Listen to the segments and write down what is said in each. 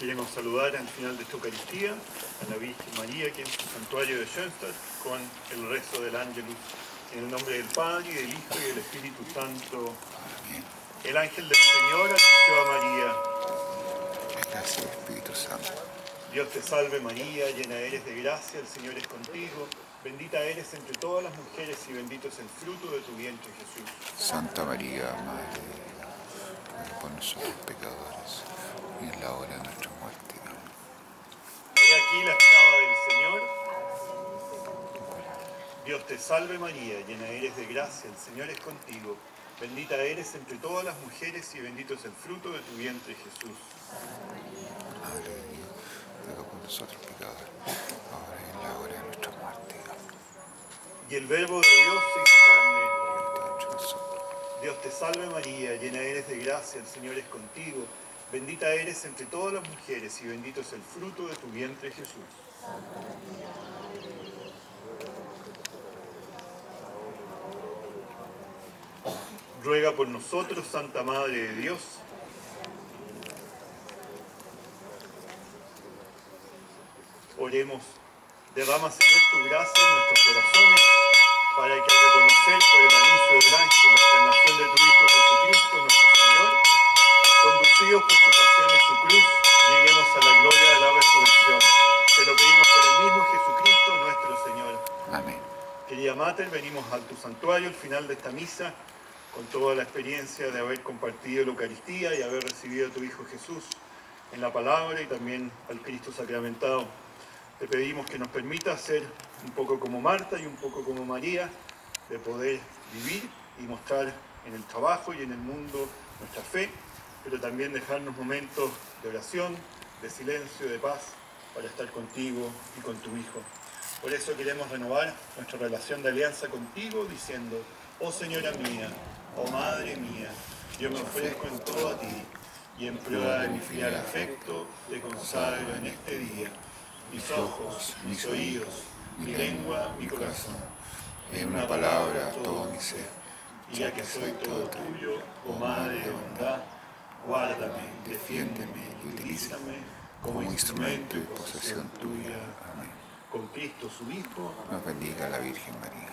Queremos saludar al final de esta Eucaristía a la Virgen María, aquí en su santuario de Schoenstatt, con el rezo del Ángelus. En el nombre del Padre, y del Hijo, y del Espíritu Santo. Amén. El ángel del Señor anunció a María. Gracias, Espíritu Santo. Dios te salve María, llena eres de gracia, el Señor es contigo. Bendita eres entre todas las mujeres y bendito es el fruto de tu vientre, Jesús. Santa María, Madre de Dios, ruega por nosotros pecadores, y en la hora de nuestra muerte. Amén. He aquí la esclava del Señor. Dios te salve María, llena eres de gracia, el Señor es contigo. Bendita eres entre todas las mujeres y bendito es el fruto de tu vientre, Jesús. Madre de Dios, ruega por nosotros pecadores, ahora y en la hora de nuestra muerte. Amén. Y el Verbo de Dios se hizo carne. Entre nosotros. Dios te salve María, llena eres de gracia, el Señor es contigo. Bendita eres entre todas las mujeres y bendito es el fruto de tu vientre, Jesús. Ruega por nosotros, Santa Madre de Dios. Oremos. Derrama, Señor, tu gracia en nuestros corazones, para que al reconocer por el anuncio del ángel la encarnación de tu Hijo Jesucristo, nuestro Señor, conducidos por su pasión y su cruz, lleguemos a la gloria de la resurrección. Te lo pedimos por el mismo Jesucristo, nuestro Señor. Amén. Querida Mater, venimos a tu santuario al final de esta misa, con toda la experiencia de haber compartido la Eucaristía y haber recibido a tu Hijo Jesús en la palabra y también al Cristo sacramentado. Te pedimos que nos permita ser un poco como Marta y un poco como María, de poder vivir y mostrar en el trabajo y en el mundo nuestra fe, pero también dejarnos momentos de oración, de silencio, de paz, para estar contigo y con tu Hijo. Por eso queremos renovar nuestra relación de alianza contigo, diciendo: oh Señora mía, oh Madre mía, yo me ofrezco en todo a ti, y en prueba de mi filial afecto, te consagro en este día mis ojos, mis oídos, mi lengua, mi corazón. En una palabra, todo mi ser. Y ya que soy todo tuyo, oh Madre de bondad, guárdame, defiéndeme y utilízame como instrumento y posesión tuya. Amén. Con Cristo su Hijo. Nos bendiga la Virgen María.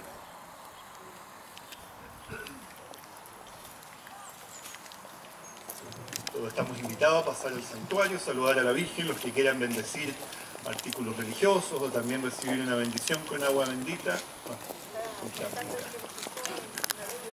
Todos estamos invitados a pasar al santuario, saludar a la Virgen, los que quieran bendecir artículos religiosos o también recibir una bendición con agua bendita.